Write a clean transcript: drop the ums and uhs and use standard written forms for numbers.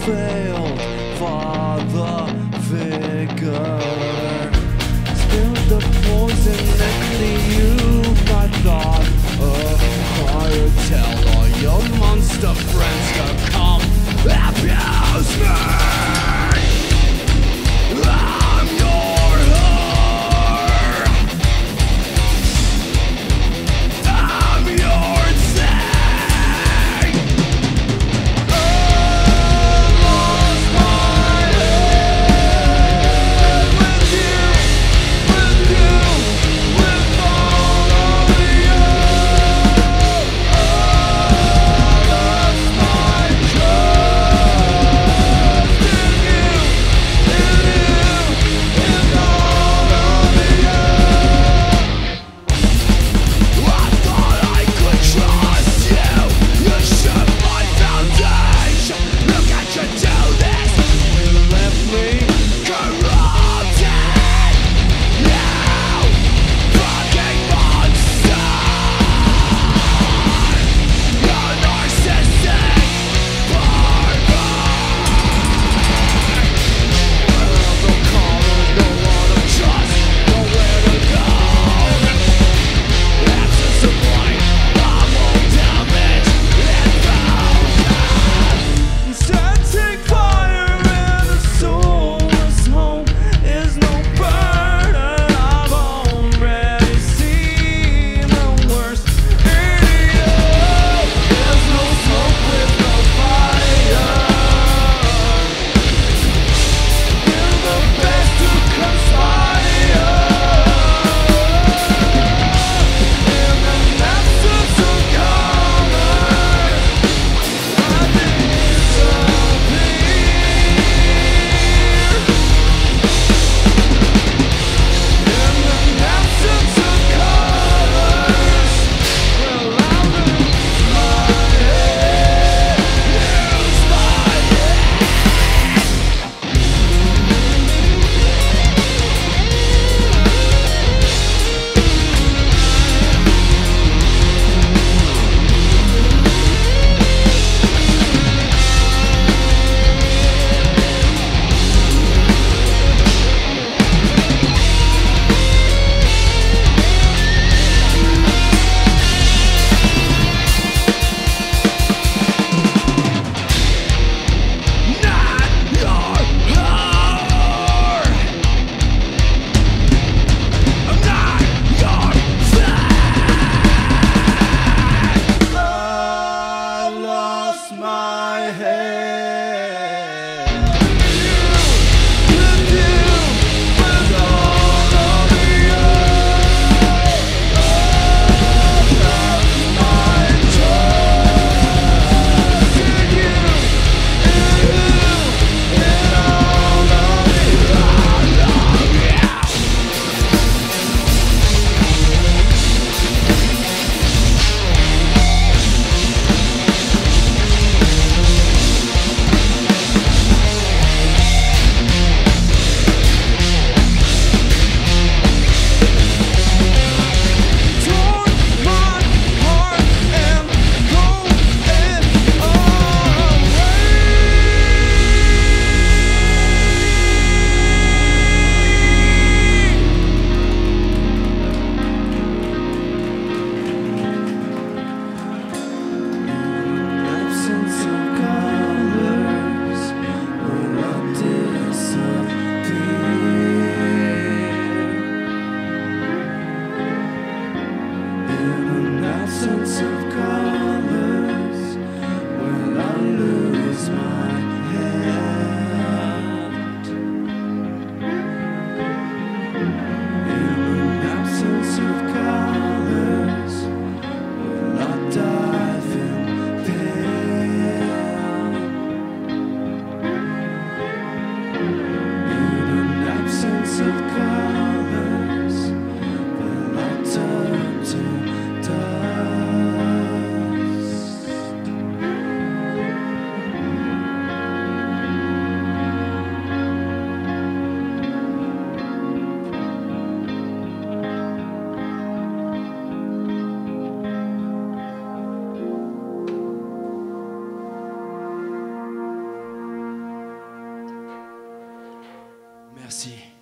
failed father figure. Spill the poison next to you. I thought choir tell all your monster friends to come abuse me. I'm your whore. I'm your thing. I lost my head with you, with all of you. I lost my trust in you, in all of you. I thought I could trust you. You shook my foundation. Look at you do this. You left me corrupted. You fucking monster. You're narcissistic. The colors, no one to trust, nowhere to go. Absence of light, novel damage, and setting fire in a soulless home is no burden. I've already seen the worst in you. There's no smoke with no fire. You're the best to conspire. In the absence of colors, I disappear. In the absence of colors, well, I lose my head, lose my not your whore. I'm not your thing. I lost my head. With you, with all of you. I lost my trust in you, in all of you. I love you. Merci.